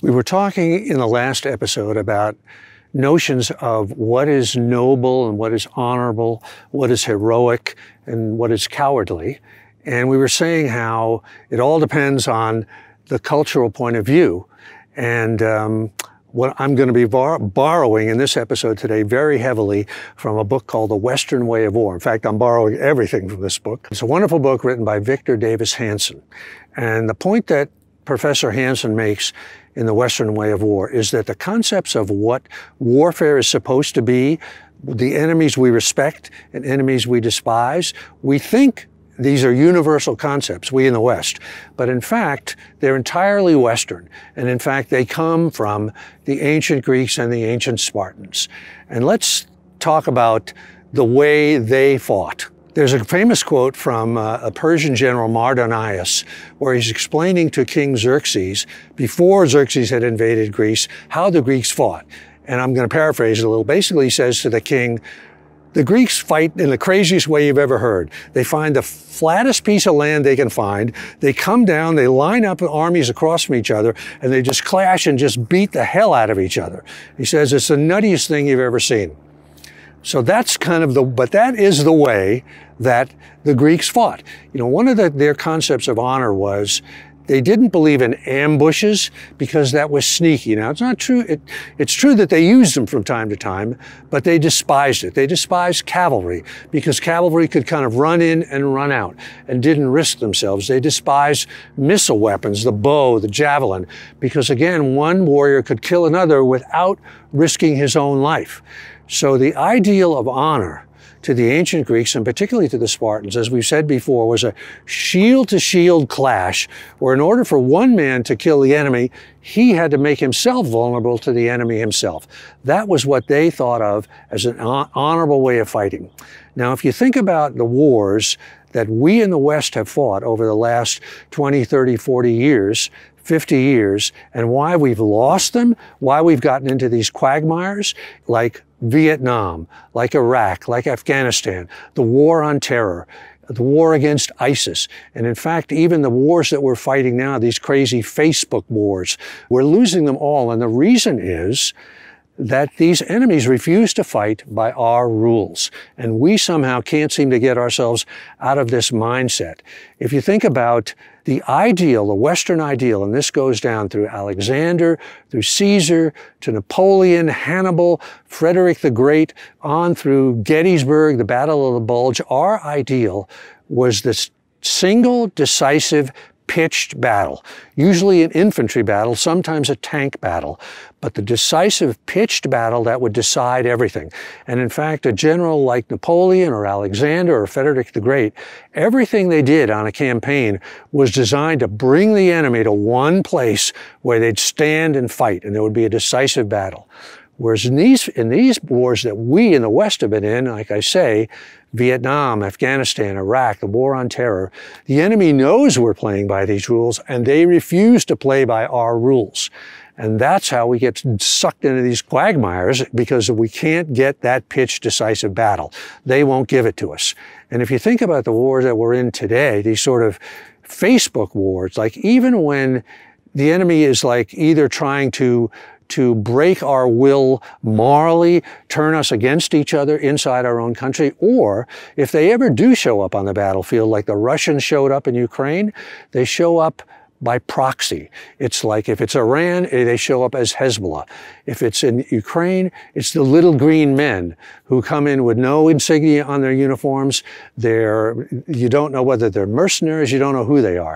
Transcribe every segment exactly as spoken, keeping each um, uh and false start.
We were talking in the last episode about notions of what is noble and what is honorable, what is heroic and what is cowardly. And we were saying how it all depends on the cultural point of view. And um, what I'm going to be bar borrowing in this episode today very heavily from a book called The Western Way of War. In fact, I'm borrowing everything from this book. It's a wonderful book written by Victor Davis Hanson. And the point that Professor Hanson makes in The Western Way of War is that the concepts of what warfare is supposed to be, the enemies we respect and enemies we despise, we think these are universal concepts, we in the West, but in fact, they're entirely Western. And in fact, they come from the ancient Greeks and the ancient Spartans. And let's talk about the way they fought. There's a famous quote from uh, a Persian general, Mardonius, where he's explaining to King Xerxes, before Xerxes had invaded Greece, how the Greeks fought. And I'm going to paraphrase it a little. Basically, he says to the king, the Greeks fight in the craziest way you've ever heard. They find the flattest piece of land they can find. They come down, they line up armies across from each other, and they just clash and just beat the hell out of each other. He says it's the nuttiest thing you've ever seen. So that's kind of the, but that is the way that the Greeks fought. You know, one of the, their concepts of honor was they didn't believe in ambushes because that was sneaky. Now, it's not true. It, it's true that they used them from time to time, but they despised it. They despised cavalry because cavalry could kind of run in and run out and didn't risk themselves. They despised missile weapons, the bow, the javelin, because again, one warrior could kill another without risking his own life. So the ideal of honor to the ancient Greeks, and particularly to the Spartans, as we've said before, was a shield-to-shield clash, where in order for one man to kill the enemy, he had to make himself vulnerable to the enemy himself. That was what they thought of as an honorable way of fighting. Now, if you think about the wars that we in the West have fought over the last twenty, thirty, forty years, fifty years, and why we've lost them, why we've gotten into these quagmires, like Vietnam, like Iraq, like Afghanistan, the war on terror, the war against ISIS, and in fact, even the wars that we're fighting now, these crazy Facebook wars, we're losing them all. And the reason is that these enemies refuse to fight by our rules. And we somehow can't seem to get ourselves out of this mindset. If you think about the ideal, the Western ideal, and this goes down through Alexander, through Caesar, to Napoleon, Hannibal, Frederick the Great, on through Gettysburg, the Battle of the Bulge, our ideal was this single, decisive, pitched battle, usually an infantry battle, sometimes a tank battle, but the decisive pitched battle that would decide everything. And in fact, a general like Napoleon or Alexander or Frederick the Great, everything they did on a campaign was designed to bring the enemy to one place where they'd stand and fight, and there would be a decisive battle. Whereas in these, in these wars that we in the West have been in, like I say, Vietnam, Afghanistan, Iraq, the war on terror, the enemy knows we're playing by these rules and they refuse to play by our rules. And that's how we get sucked into these quagmires, because we can't get that pitched decisive battle. They won't give it to us. And if you think about the wars that we're in today, these sort of Facebook wars, like even when the enemy is like either trying to to break our will morally, turn us against each other inside our own country, or if they ever do show up on the battlefield, like the Russians showed up in Ukraine, they show up by proxy. It's like if it's Iran, they show up as Hezbollah. If it's in Ukraine, it's the little green men who come in with no insignia on their uniforms. They're, you don't know whether they're mercenaries, you don't know who they are.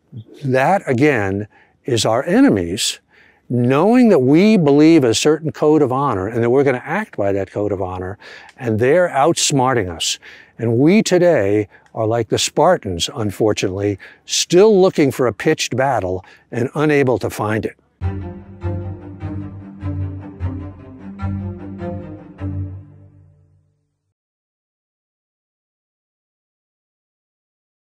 That, again, is our enemies, knowing that we believe a certain code of honor and that we're going to act by that code of honor, and they're outsmarting us. And we today are like the Spartans, unfortunately, still looking for a pitched battle and unable to find it.